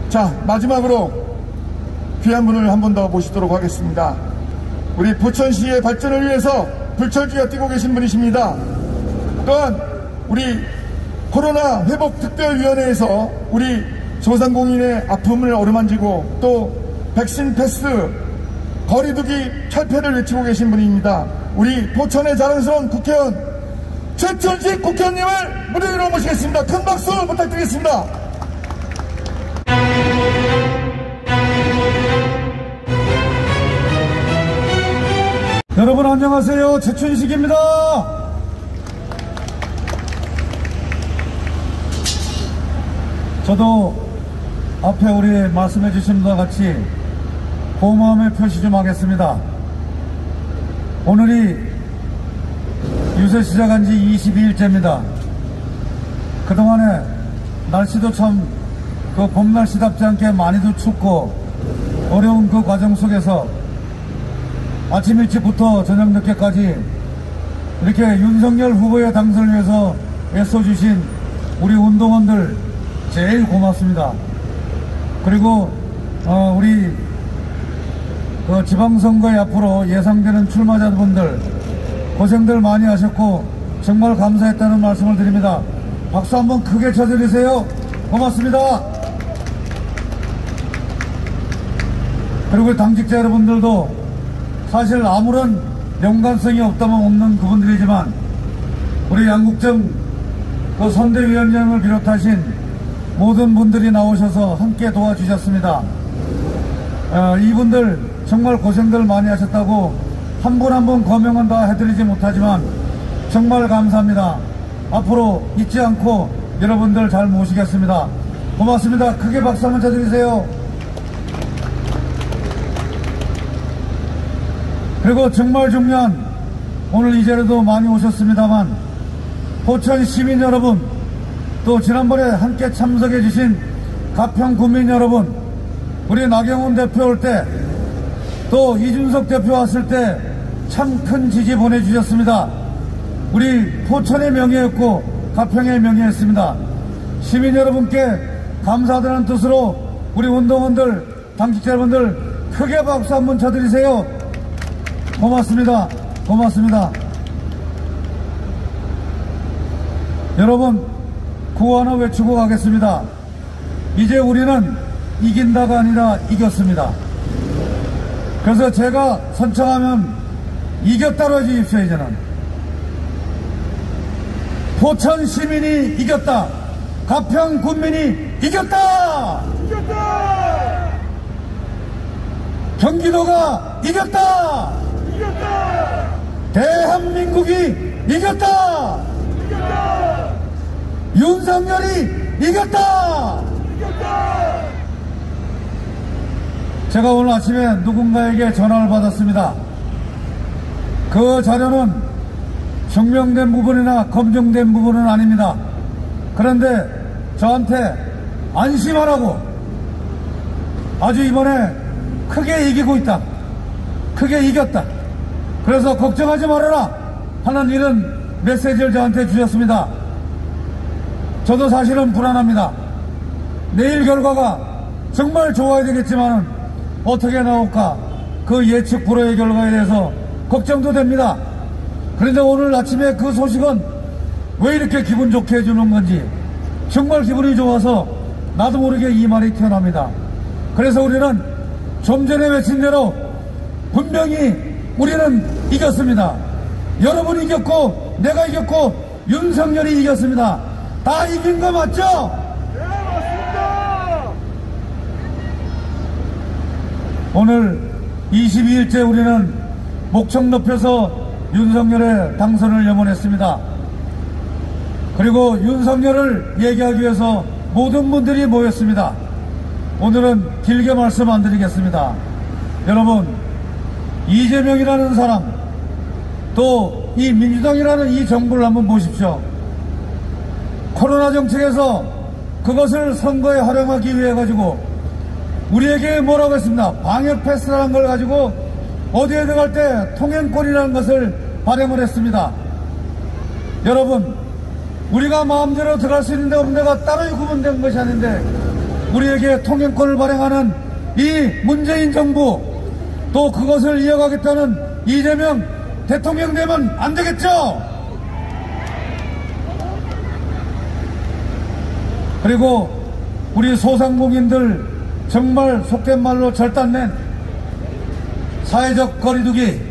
자, 마지막으로 귀한 분을 한 분 더 모시도록 하겠습니다. 우리 부천시의 발전을 위해서 불철주야 뛰고 계신 분이십니다. 또한 우리 코로나 회복특별위원회에서 우리 소상공인의 아픔을 어루만지고 또 백신 패스, 거리두기 철폐를 외치고 계신 분입니다. 우리 포천의 자랑스러운 국회의원 최천식 국회의원님을 무대 위로 모시겠습니다. 큰 박수 부탁드리겠습니다. 여러분 안녕하세요. 최춘식입니다. 저도 앞에 우리 말씀해 주신 것과 같이 고마움의 표시 좀 하겠습니다. 오늘이 유세 시작한 지 22일째입니다. 그동안에 날씨도 참 그 봄 날씨답지 않게 많이도 춥고 어려운 그 과정 속에서 아침 일찍부터 저녁 늦게까지 이렇게 윤석열 후보의 당선을 위해서 애써주신 우리 운동원들 제일 고맙습니다. 그리고 우리 그 지방선거에 앞으로 예상되는 출마자분들 고생들 많이 하셨고 정말 감사했다는 말씀을 드립니다. 박수 한번 크게 쳐드리세요. 고맙습니다. 그리고 당직자 여러분들도 사실 아무런 연관성이 없다면 없는 그분들이지만 우리 양국정 그 선대위원장을 비롯하신 모든 분들이 나오셔서 함께 도와주셨습니다. 이분들 정말 고생들 많이 하셨다고 한 분 한 분 거명은 다 해드리지 못하지만 정말 감사합니다. 앞으로 잊지 않고 여러분들 잘 모시겠습니다. 고맙습니다. 크게 박수 한번 쳐드리세요. 그리고 정말 중요한 오늘 이 자리도 많이 오셨습니다만 포천 시민 여러분 또 지난번에 함께 참석해 주신 가평 군민 여러분 우리 나경원 대표 올 때 또 이준석 대표 왔을 때 참 큰 지지 보내주셨습니다. 우리 포천의 명예였고 가평의 명예였습니다. 시민 여러분께 감사드리는 뜻으로 우리 운동원들 당직자 여러분들 크게 박수 한번 쳐드리세요. 고맙습니다. 고맙습니다. 여러분 구호 하나 외치고 가겠습니다. 이제 우리는 이긴다가 아니라 이겼습니다. 그래서 제가 선창하면 이겼다로 해주십시오. 이제는 포천 시민이 이겼다. 가평 군민이 이겼다. 이겼다. 경기도가 이겼다. 이겼다. 대한민국이 이겼다. 이겼다. 윤석열이 이겼다. 이겼다. 제가 오늘 아침에 누군가에게 전화를 받았습니다. 그 자료는 증명된 부분이나 검증된 부분은 아닙니다. 그런데 저한테 안심하라고 아주 이번에 크게 이기고 있다. 크게 이겼다. 그래서 걱정하지 말아라 하는 이런 메시지를 저한테 주셨습니다. 저도 사실은 불안합니다. 내일 결과가 정말 좋아야 되겠지만 어떻게 나올까 그 예측 불허의 결과에 대해서 걱정도 됩니다. 그런데 오늘 아침에 그 소식은 왜 이렇게 기분 좋게 해주는 건지 정말 기분이 좋아서 나도 모르게 이 말이 튀어납니다. 그래서 우리는 좀 전에 외친 대로 분명히 우리는 이겼습니다. 여러분이 이겼고 내가 이겼고 윤석열이 이겼습니다. 다 이긴 거 맞죠? 네, 맞습니다. 오늘 22일째 우리는 목청 높여서 윤석열의 당선을 염원했습니다. 그리고 윤석열을 얘기하기 위해서 모든 분들이 모였습니다. 오늘은 길게 말씀 안 드리겠습니다. 여러분, 이재명이라는 사람, 또 이 민주당이라는 이 정부를 한번 보십시오. 코로나 정책에서 그것을 선거에 활용하기 위해 가지고 우리에게 뭐라고 했습니다. 방역 패스라는 걸 가지고 어디에 들어갈 때 통행권이라는 것을 발행을 했습니다. 여러분, 우리가 마음대로 들어갈 수 있는 데 없는 데가 따로 구분된 것이 아닌데 우리에게 통행권을 발행하는 이 문재인 정부, 또 그것을 이어가겠다는 이재명 대통령 되면 안 되겠죠? 그리고 우리 소상공인들 정말 속된 말로 절단낸 사회적 거리두기,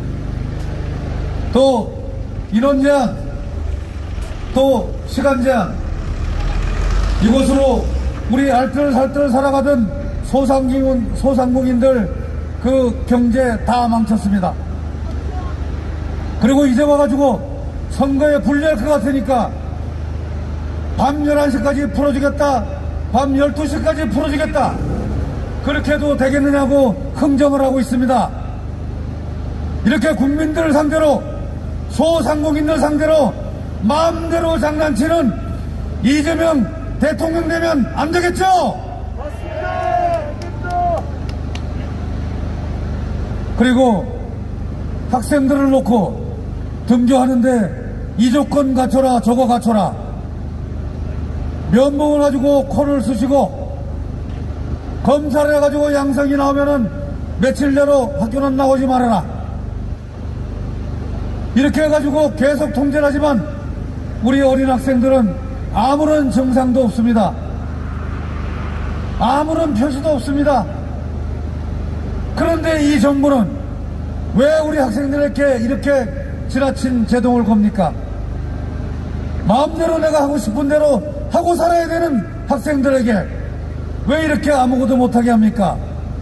또 인원 제한, 또 시간 제한, 이것으로 우리 알뜰살뜰 살아가던 소상공인들 그 경제 다 망쳤습니다. 그리고 이제 와가지고 선거에 불리할 것 같으니까 밤 11시까지 풀어주겠다, 밤 12시까지 풀어주겠다, 그렇게 해도 되겠느냐고 흥정을 하고 있습니다. 이렇게 국민들 상대로, 소상공인들 상대로 마음대로 장난치는 이재명 대통령 되면 안 되겠죠? 맞습니다. 그리고 학생들을 놓고 등교하는데 이 조건 갖춰라 저거 갖춰라, 면봉을 가지고 코를 쑤시고 검사를 해가지고 양성이 나오면은 며칠 내로 학교는 나오지 말아라, 이렇게 해가지고 계속 통제를 하지만 우리 어린 학생들은 아무런 증상도 없습니다. 아무런 표시도 없습니다. 그런데 이 정부는 왜 우리 학생들에게 이렇게 지나친 제동을 겁니까? 마음대로 내가 하고 싶은 대로 하고 살아야 되는 학생들에게 왜 이렇게 아무것도 못하게 합니까?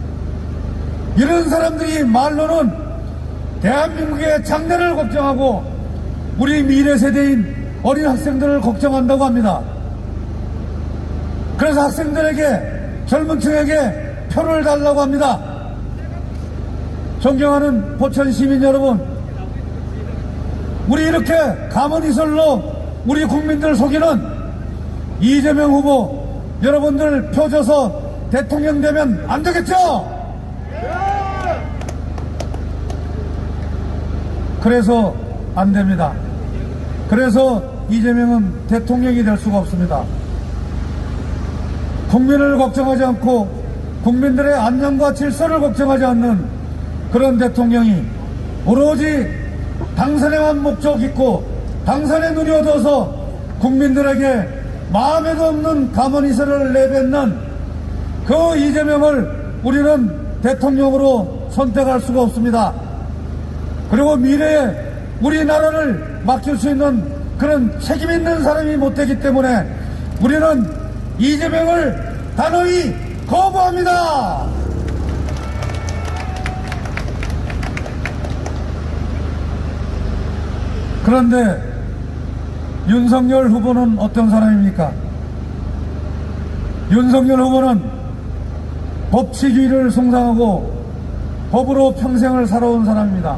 이런 사람들이 말로는 대한민국의 장래를 걱정하고 우리 미래 세대인 어린 학생들을 걱정한다고 합니다. 그래서 학생들에게, 젊은 층에게 표를 달라고 합니다. 존경하는 포천 시민 여러분, 우리 이렇게 가만히설로 우리 국민들 속이는 이재명 후보, 여러분들 표 줘서 대통령 되면 안 되겠죠? 그래서 안 됩니다. 그래서 이재명은 대통령이 될 수가 없습니다. 국민을 걱정하지 않고 국민들의 안녕과 질서를 걱정하지 않는 그런 대통령이 오로지 당선에만 목적 있고 당선에 눈이 어두워서 국민들에게 마음에도 없는 가만히서를 내뱉는 그 이재명을 우리는 대통령으로 선택할 수가 없습니다. 그리고 미래에 우리나라를 맡길 수 있는 그런 책임 있는 사람이 못 되기 때문에 우리는 이재명을 단호히 거부합니다. 그런데 윤석열 후보는 어떤 사람입니까? 윤석열 후보는 법치주의를 숭상하고 법으로 평생을 살아온 사람입니다.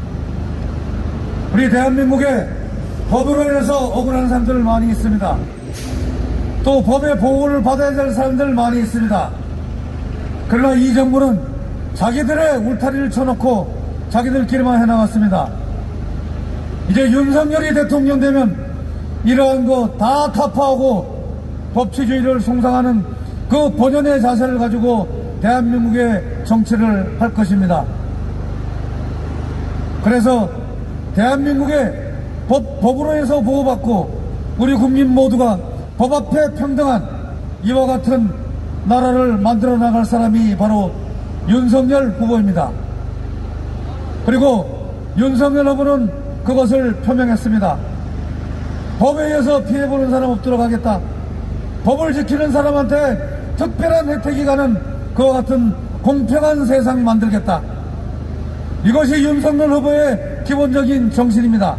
우리 대한민국에 법으로 인해서 억울한 사람들 많이 있습니다. 또 법의 보호를 받아야 될 사람들 많이 있습니다. 그러나 이 정부는 자기들의 울타리를 쳐놓고 자기들끼리만 해나갔습니다. 이제 윤석열이 대통령 되면 이러한 거 다 타파하고 법치주의를 숭상하는 그 본연의 자세를 가지고 대한민국의 정치를 할 것입니다. 그래서 대한민국의 법으로 해서 보호받고 우리 국민 모두가 법 앞에 평등한 이와 같은 나라를 만들어 나갈 사람이 바로 윤석열 후보입니다. 그리고 윤석열 후보는 그것을 표명했습니다. 법에 의해서 피해보는 사람 없도록 하겠다. 법을 지키는 사람한테 특별한 혜택이 가는 그와 같은 공평한 세상 만들겠다. 이것이 윤석열 후보의 기본적인 정신입니다.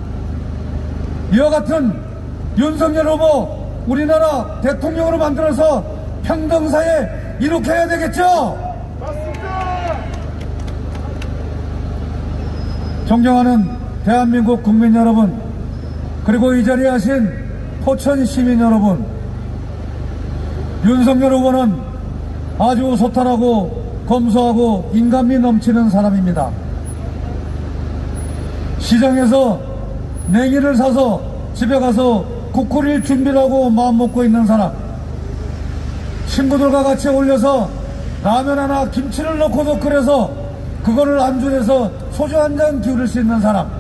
이와 같은 윤석열 후보 우리나라 대통령으로 만들어서 평등사회 이룩해야 되겠죠? 맞습니다. 존경하는 대한민국 국민 여러분, 그리고 이 자리에 하신 포천 시민 여러분, 윤석열 후보는 아주 소탈하고 검소하고 인간미 넘치는 사람입니다. 시장에서 냉이를 사서 집에 가서 국 끓일 준비를 하고 마음 먹고 있는 사람, 친구들과 같이 올려서 라면 하나 김치를 넣고도 끓여서 그거를 안주해서 소주 한 잔 기울일 수 있는 사람,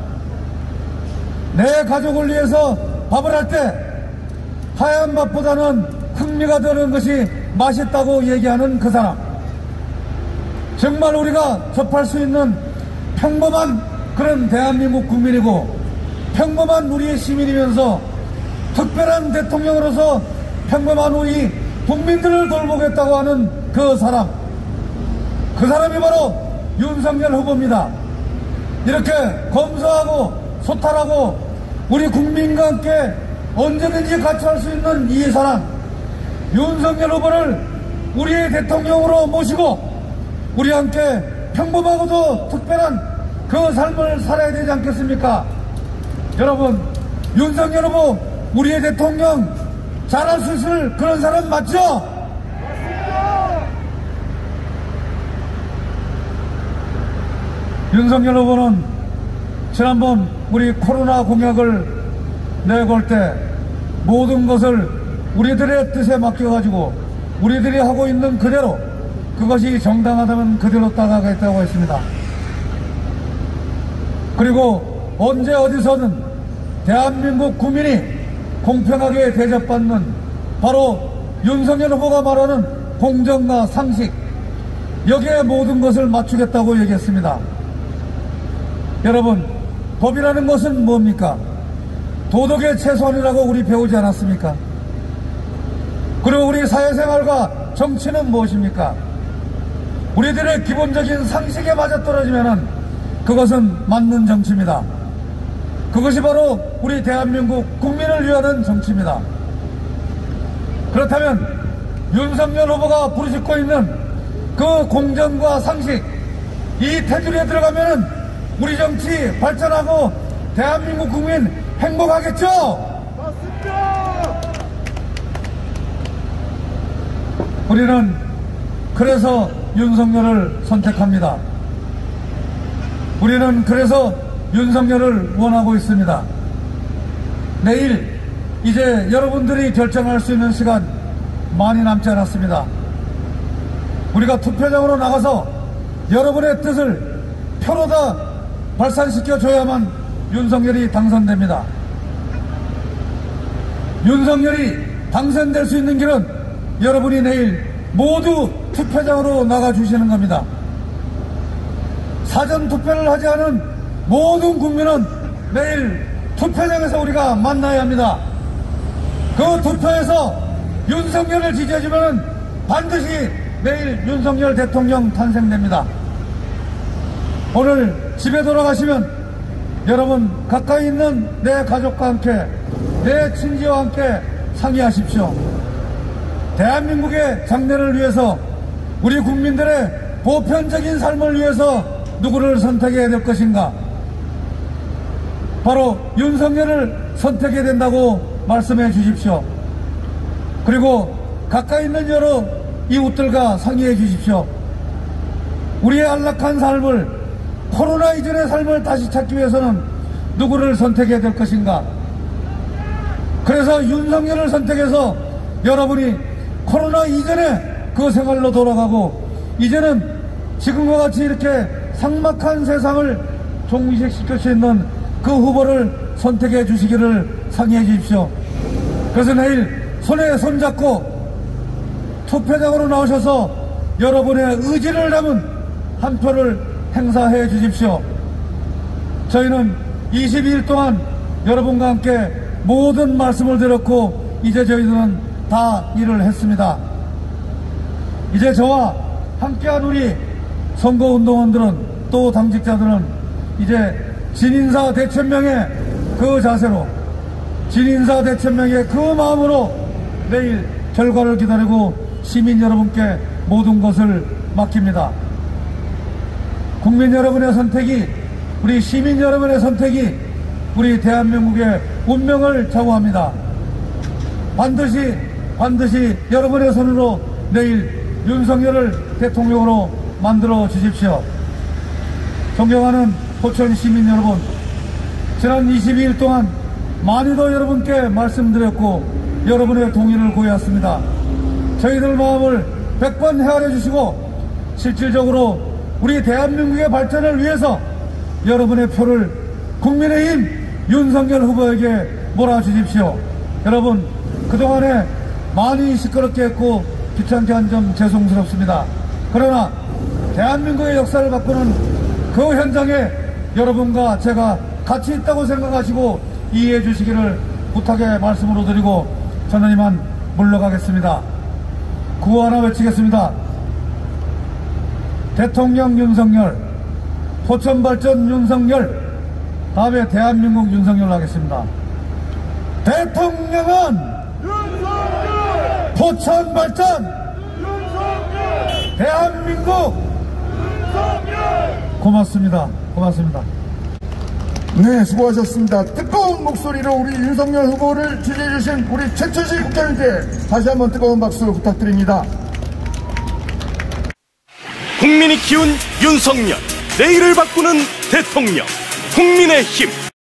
내 가족을 위해서 밥을 할 때 하얀 밥보다는 흥미가 드는 것이 맛있다고 얘기하는 그 사람, 정말 우리가 접할 수 있는 평범한 그런 대한민국 국민이고 평범한 우리의 시민이면서 특별한 대통령으로서 평범한 우리 국민들을 돌보겠다고 하는 그 사람이 바로 윤석열 후보입니다. 이렇게 검소하고 소탈하고 우리 국민과 함께 언제든지 같이 할 수 있는 이 사람 윤석열 후보를 우리의 대통령으로 모시고 우리 함께 평범하고도 특별한 그 삶을 살아야 되지 않겠습니까? 여러분, 윤석열 후보 우리의 대통령 잘할 수 있을 그런 사람 맞죠? 맞습니다. 윤석열 후보는 지난번 우리 코로나 공약을 내걸 때 모든 것을 우리들의 뜻에 맡겨가지고 우리들이 하고 있는 그대로 그것이 정당하다면 그대로 따라가겠다고 했습니다. 그리고 언제 어디서든 대한민국 국민이 공평하게 대접받는 바로 윤석열 후보가 말하는 공정과 상식, 여기에 모든 것을 맞추겠다고 얘기했습니다. 여러분, 법이라는 것은 뭡니까? 도덕의 최소한이라고 우리 배우지 않았습니까? 그리고 우리 사회생활과 정치는 무엇입니까? 우리들의 기본적인 상식에 맞아떨어지면 그것은 맞는 정치입니다. 그것이 바로 우리 대한민국 국민을 위하는 정치입니다. 그렇다면 윤석열 후보가 부르짖고 있는 그 공정과 상식, 이 테두리에 들어가면 우리 정치 발전하고 대한민국 국민 행복하겠죠? 맞습니다. 우리는 그래서 윤석열을 선택합니다. 우리는 그래서 윤석열을 원하고 있습니다. 내일 이제 여러분들이 결정할 수 있는 시간 많이 남지 않았습니다. 우리가 투표장으로 나가서 여러분의 뜻을 표로 다 발산시켜줘야만 윤석열이 당선됩니다. 윤석열이 당선될 수 있는 길은 여러분이 내일 모두 투표장으로 나가주시는 겁니다. 사전 투표를 하지 않은 모든 국민은 내일 투표장에서 우리가 만나야 합니다. 그 투표에서 윤석열을 지지해주면 반드시 내일 윤석열 대통령 탄생됩니다. 오늘 집에 돌아가시면 여러분 가까이 있는 내 가족과 함께 내 친지와 함께 상의하십시오. 대한민국의 장래를 위해서 우리 국민들의 보편적인 삶을 위해서 누구를 선택해야 될 것인가? 바로 윤석열을 선택해야 된다고 말씀해 주십시오. 그리고 가까이 있는 여러 이웃들과 상의해 주십시오. 우리의 안락한 삶을, 코로나 이전의 삶을 다시 찾기 위해서는 누구를 선택해야 될 것인가? 그래서 윤석열을 선택해서 여러분이 코로나 이전에 그 생활로 돌아가고 이제는 지금과 같이 이렇게 삭막한 세상을 종식시킬 수 있는 그 후보를 선택해 주시기를 상의해 주십시오. 그래서 내일 손에 손잡고 투표장으로 나오셔서 여러분의 의지를 담은 한 표를 행사해 주십시오. 저희는 22일 동안 여러분과 함께 모든 말씀을 드렸고 이제 저희들은 다 일을 했습니다. 이제 저와 함께한 우리 선거운동원들은 또 당직자들은 이제 진인사 대천명의 그 자세로 진인사 대천명의 그 마음으로 내일 결과를 기다리고 시민 여러분께 모든 것을 맡깁니다. 국민 여러분의 선택이, 우리 시민 여러분의 선택이 우리 대한민국의 운명을 좌우합니다. 반드시 여러분의 손으로 내일 윤석열을 대통령으로 만들어 주십시오. 존경하는 포천 시민 여러분, 지난 22일 동안 많이도 여러분께 말씀드렸고 여러분의 동의를 구해왔습니다. 저희들 마음을 100번 헤아려 주시고 실질적으로 우리 대한민국의 발전을 위해서 여러분의 표를 국민의힘 윤석열 후보에게 몰아주십시오. 여러분, 그동안에 많이 시끄럽게 했고 귀찮게 한 점 죄송스럽습니다. 그러나 대한민국의 역사를 바꾸는 그 현장에 여러분과 제가 같이 있다고 생각하시고 이해해 주시기를 부탁의 말씀으로 드리고 저는 이만 물러가겠습니다. 구호 하나 외치겠습니다. 대통령 윤석열, 포천발전 윤석열, 다음에 대한민국 윤석열 하겠습니다. 대통령은 윤석열! 포천발전 윤석열! 대한민국 윤석열! 고맙습니다. 고맙습니다. 네, 수고하셨습니다. 뜨거운 목소리로 우리 윤석열 후보를 지지해주신 우리 최철식 국장님께 다시 한번 뜨거운 박수 부탁드립니다. 국민이 키운 윤석열, 내일을 바꾸는 대통령, 국민의힘.